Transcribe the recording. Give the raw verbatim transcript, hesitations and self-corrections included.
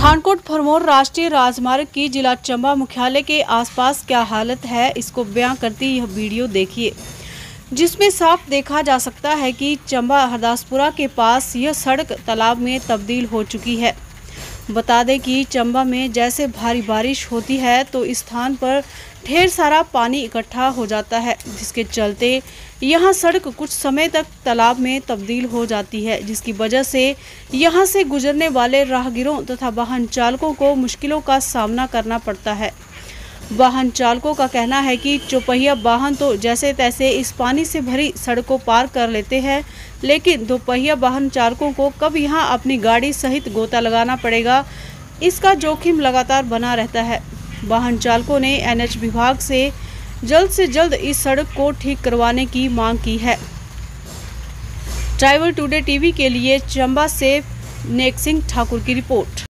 पठानकोट भरमौर राष्ट्रीय राजमार्ग की जिला चंबा मुख्यालय के आसपास क्या हालत है, इसको बयां करती यह वीडियो देखिए, जिसमें साफ देखा जा सकता है कि चंबा हरदासपुरा के पास यह सड़क तालाब में तब्दील हो चुकी है। बता दें कि चंबा में जैसे भारी बारिश होती है तो इस स्थान पर ढेर सारा पानी इकट्ठा हो जाता है, जिसके चलते यहां सड़क कुछ समय तक तालाब में तब्दील हो जाती है, जिसकी वजह से यहां से गुजरने वाले राहगीरों तथा वाहन चालकों को मुश्किलों का सामना करना पड़ता है। वाहन चालकों का कहना है कि चौपहिया वाहन तो जैसे तैसे इस पानी से भरी सड़क को पार कर लेते हैं, लेकिन दोपहिया वाहन चालकों को कब यहां अपनी गाड़ी सहित गोता लगाना पड़ेगा, इसका जोखिम लगातार बना रहता है। वाहन चालकों ने एन एच विभाग से जल्द से जल्द इस सड़क को ठीक करवाने की मांग की है। ट्राइबल टुडे टीवी के लिए चंबा से नेक सिंह ठाकुर की रिपोर्ट।